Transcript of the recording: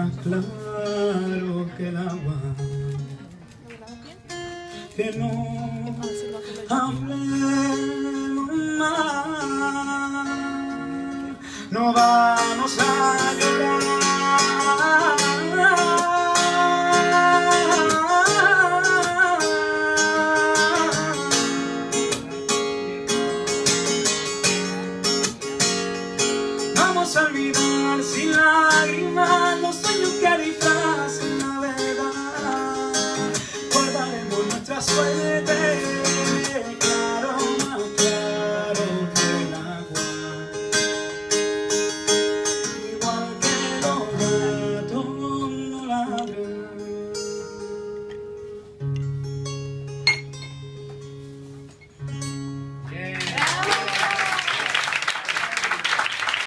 más claro que el agua. Que no hablemos más, no vamos a llorar. Vamos a olvidar sin lágrimas los sueños que disfrazan la verdad. Guardaremos nuestra suerte